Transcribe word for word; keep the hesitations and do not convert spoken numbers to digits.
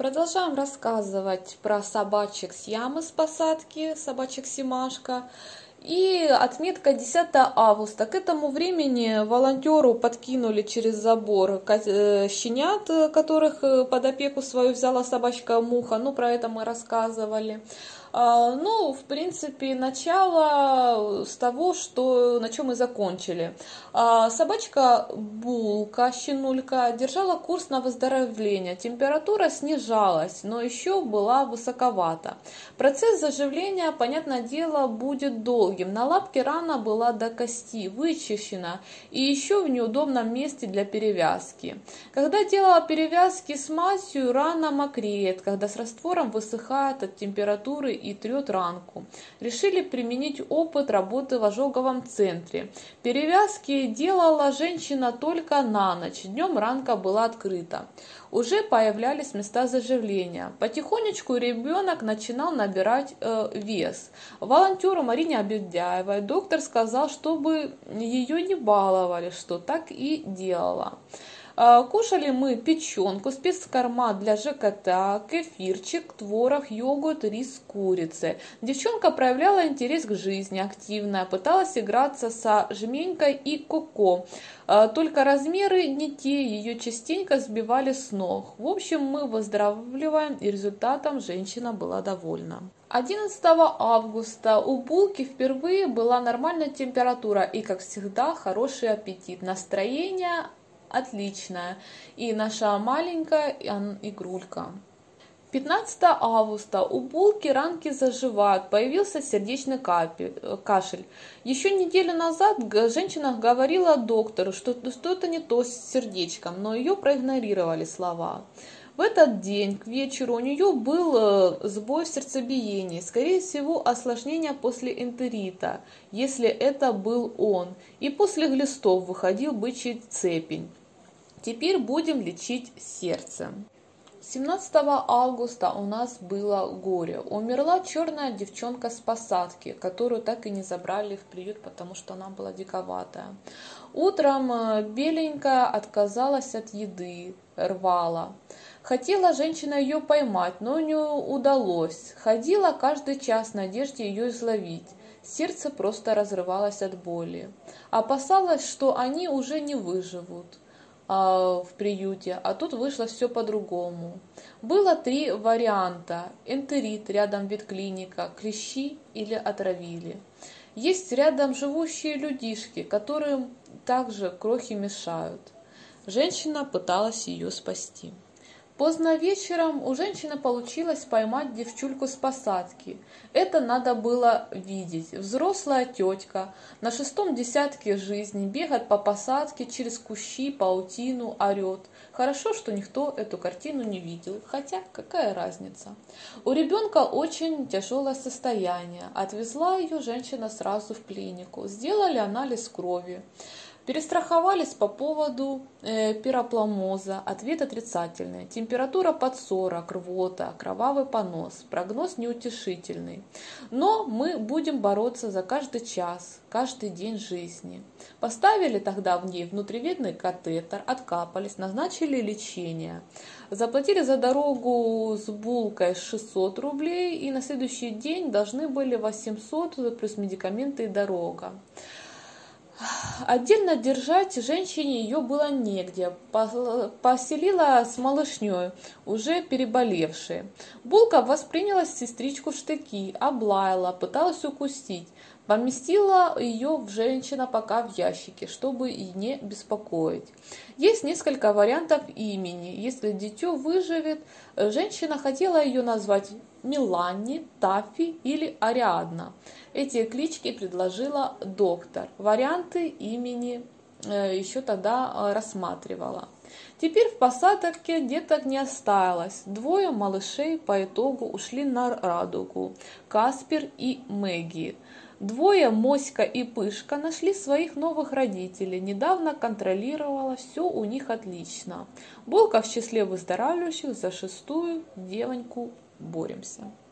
Продолжаем рассказывать про собачек с ямы с посадки, собачек Симашка. И отметка десятое августа. К этому времени волонтеру подкинули через забор щенят, которых под опеку свою взяла собачка Муха. Ну, про это мы рассказывали. Ну, в принципе, начало с того, что, на чем мы закончили. Собачка Булка, щенулька, держала курс на выздоровление. Температура снижалась, но еще была высоковата. Процесс заживления, понятное дело, будет долгим. На лапке рана была до кости, вычищена и еще в неудобном месте для перевязки. Когда делала перевязки с мазью, рана мокреет, когда с раствором высыхает от температуры и трет ранку. Решили применить опыт работы в ожоговом центре. Перевязки делала женщина только на ночь, днем ранка была открыта. Уже появлялись места заживления. Потихонечку ребенок начинал набирать э, вес. Волонтеру Марине Абельдяевой доктор сказал, чтобы ее не баловали, что так и делала. Кушали мы печенку, спецкорма для ЖКТ, кефирчик, творог, йогурт, рис, курицы. Девчонка проявляла интерес к жизни, активная, пыталась играться со жменькой и коко. Только размеры не те, ее частенько сбивали с ног. В общем, мы выздоравливаем, и результатом женщина была довольна. одиннадцатого августа у Булки впервые была нормальная температура и, как всегда, хороший аппетит. Настроение отличная. И наша маленькая игрулька. пятнадцатого августа у Булки ранки заживают, появился сердечный кашель. Еще неделю назад женщина говорила доктору, что что-то не то с сердечком, но ее проигнорировали слова. В этот день к вечеру у нее был сбой в сердцебиении, скорее всего осложнение после энтерита, если это был он, и после глистов выходил бычий цепень. Теперь будем лечить сердце. семнадцатого августа у нас было горе. Умерла черная девчонка с посадки, которую так и не забрали в приют, потому что она была диковатая. Утром беленькая отказалась от еды, рвала. Хотела женщина ее поймать, но не удалось. Ходила каждый час в надежде ее изловить. Сердце просто разрывалось от боли. Опасалась, что они уже не выживут в приюте, а тут вышло все по-другому. Было три варианта: энтерит, рядом ветклиника, клещи или отравили. Есть рядом живущие людишки, которым также крохи мешают. Женщина пыталась ее спасти. Поздно вечером у женщины получилось поймать девчульку с посадки. Это надо было видеть. Взрослая тетка на шестом десятке жизни бегает по посадке через кущи, паутину, орет. Хорошо, что никто эту картину не видел, хотя какая разница. У ребенка очень тяжелое состояние. Отвезла ее женщина сразу в клинику. Сделали анализ крови. Перестраховались по поводу э, пиропломоза, ответ отрицательный. Температура под сорок, рвота, кровавый понос, прогноз неутешительный. Но мы будем бороться за каждый час, каждый день жизни. Поставили тогда в ней внутривенный катетер, откапались, назначили лечение. Заплатили за дорогу с Булкой шестьсот рублей и на следующий день должны были восемьсот плюс медикаменты и дорога. Отдельно держать женщине ее было негде, поселила с малышней, уже переболевшей. Булка восприняла сестричку в штыки, облаяла, пыталась укусить. Поместила ее в женщина пока в ящике, чтобы и не беспокоить. Есть несколько вариантов имени. Если дитё выживет, женщина хотела ее назвать Миланни, Таффи или Ариадна. Эти клички предложила доктор. Варианты имени еще тогда рассматривала. Теперь в посадке деток не осталось. Двое малышей по итогу ушли на радугу. Каспер и Мэгги. Двое, Моська и Пышка, нашли своих новых родителей. Недавно контролировала, все у них отлично. Булка в числе выздоравливающих, за шестую девоньку боремся.